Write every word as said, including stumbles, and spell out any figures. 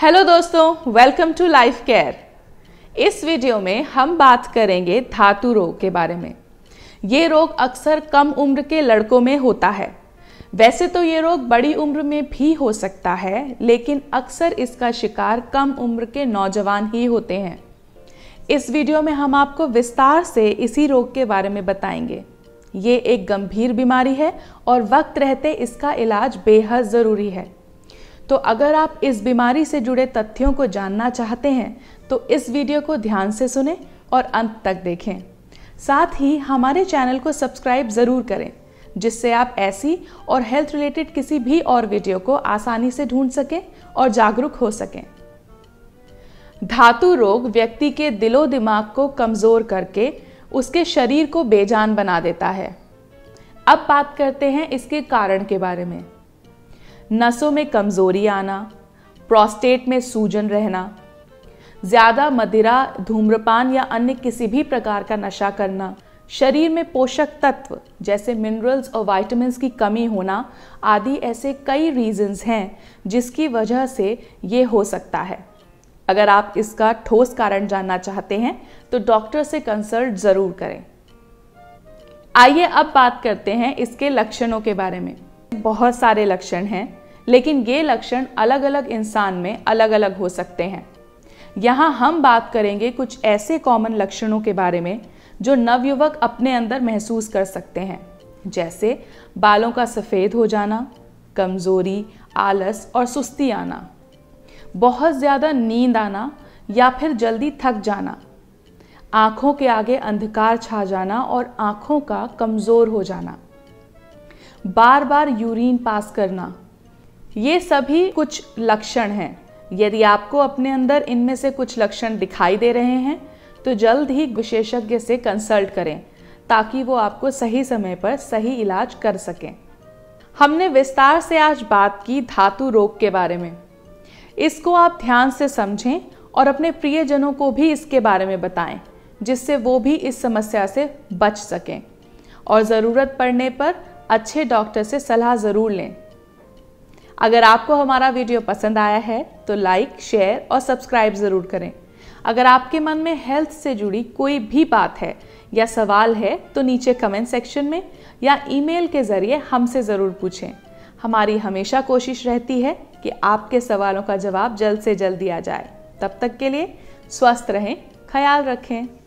Hello दोस्तों, welcome to life care. इस वीडियो में हम बात करेंगे धातु रोग के बारे में। ये रोग अक्सर कम उम्र के लड़कों में होता है। वैसे तो ये रोग बड़ी उम्र में भी हो सकता है, लेकिन अक्सर इसका शिकार कम उम्र के नौजवान ही होते हैं। इस वीडियो में हम आपको विस्तार से इसी रोग के बारे में बताएंगे। ये एक गंभीर बीमारी है और वक्त रहते इसका इलाज बेहद ज़रूरी है। तो अगर आप इस बीमारी से जुड़े तथ्यों को जानना चाहते हैं तो इस वीडियो को ध्यान से सुनें और अंत तक देखें। साथ ही हमारे चैनल को सब्सक्राइब ज़रूर करें, जिससे आप ऐसी और हेल्थ रिलेटेड किसी भी और वीडियो को आसानी से ढूंढ सकें और जागरूक हो सकें। धातु रोग व्यक्ति के दिलो दिमाग को कमज़ोर करके उसके शरीर को बेजान बना देता है। अब बात करते हैं इसके कारण के बारे में। नसों में कमज़ोरी आना, प्रोस्टेट में सूजन रहना, ज़्यादा मदिरा, धूम्रपान या अन्य किसी भी प्रकार का नशा करना, शरीर में पोषक तत्व जैसे मिनरल्स और विटामिन्स की कमी होना आदि ऐसे कई रीजंस हैं जिसकी वजह से ये हो सकता है। अगर आप इसका ठोस कारण जानना चाहते हैं तो डॉक्टर से कंसल्ट ज़रूर करें। आइए अब बात करते हैं इसके लक्षणों के बारे में। बहुत सारे लक्षण हैं, लेकिन ये लक्षण अलग अलग इंसान में अलग अलग हो सकते हैं। यहाँ हम बात करेंगे कुछ ऐसे कॉमन लक्षणों के बारे में जो नवयुवक अपने अंदर महसूस कर सकते हैं, जैसे बालों का सफ़ेद हो जाना, कमज़ोरी, आलस और सुस्ती आना, बहुत ज़्यादा नींद आना या फिर जल्दी थक जाना, आँखों के आगे अंधकार छा जाना और आँखों का कमज़ोर हो जाना, बार बार यूरिन पास करना। ये सभी कुछ लक्षण हैं। यदि आपको अपने अंदर इनमें से कुछ लक्षण दिखाई दे रहे हैं तो जल्द ही विशेषज्ञ से कंसल्ट करें, ताकि वो आपको सही समय पर सही इलाज कर सकें। हमने विस्तार से आज बात की धातु रोग के बारे में। इसको आप ध्यान से समझें और अपने प्रियजनों को भी इसके बारे में बताएं, जिससे वो भी इस समस्या से बच सकें और ज़रूरत पड़ने पर अच्छे डॉक्टर से सलाह ज़रूर लें। अगर आपको हमारा वीडियो पसंद आया है तो लाइक, शेयर और सब्सक्राइब ज़रूर करें। अगर आपके मन में हेल्थ से जुड़ी कोई भी बात है या सवाल है तो नीचे कमेंट सेक्शन में या ईमेल के ज़रिए हमसे ज़रूर पूछें। हमारी हमेशा कोशिश रहती है कि आपके सवालों का जवाब जल्द से जल्द दिया जाए। तब तक के लिए स्वस्थ रहें, ख्याल रखें।